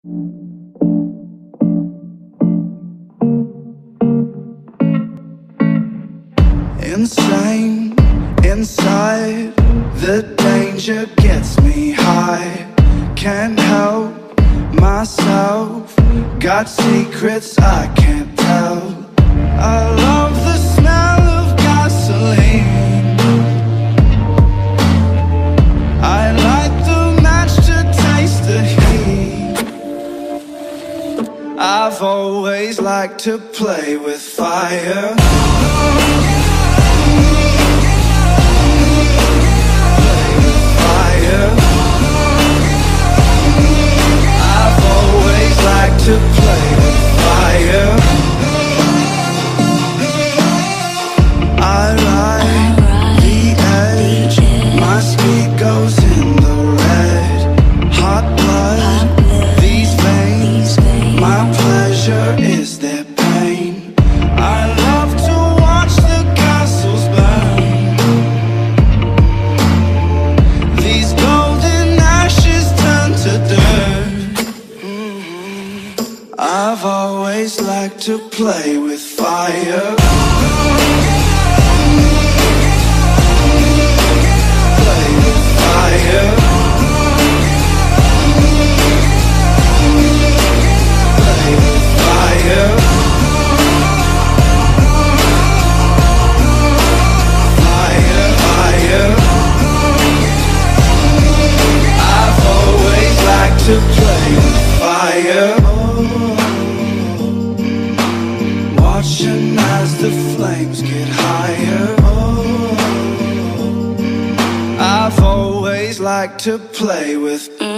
Insane, inside, the danger gets me high. Can't help myself, got secrets I can't tell. I love the smell of gasoline, I light the match to taste the heat. I've always liked to play with fire. I've always liked to play with fire. I ride the edge, my speed goes in the red. Hot blood, these veins, my pleasure is their pain. I love to watch the castles burn. These golden ashes turn to dirt. I've always liked to play with fire. Play with fire. Play with fire. Fire, fire. I've always liked to play with fire. Watching as the flames get higher. I've always liked to play with